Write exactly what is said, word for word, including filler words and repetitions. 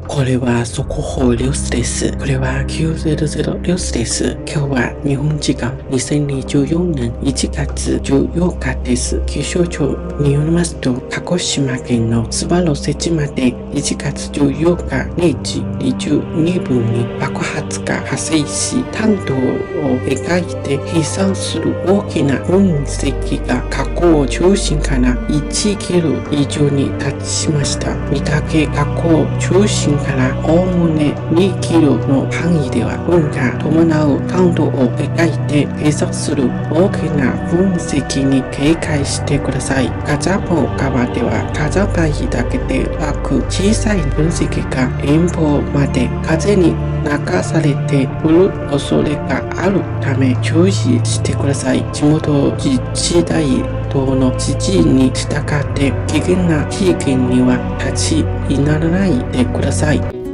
これは速報ニュースです。これはきゅうひゃくニュースです。今日は日本時間にせんにじゅうよねんいちがつじゅうよっかです。気象庁によりますと、鹿児島県の諏訪瀬島でいちがつじゅうよっかれいじにじゅうにふんに爆発が発生し、弾道を描いて飛散する大きな噴石が火口中心からいちキロ以上に達しました。御嶽火口中心からおおむねにキロの範囲では雲が伴う弾道を描いて閉鎖する大きな噴石に警戒してください。火山坊川では火山灰だけでなく小さい噴石が遠方まで風に流されてくる恐れがあるため注意してください。地元自治体等の指示に従って危険な地域には立ち入らないでください。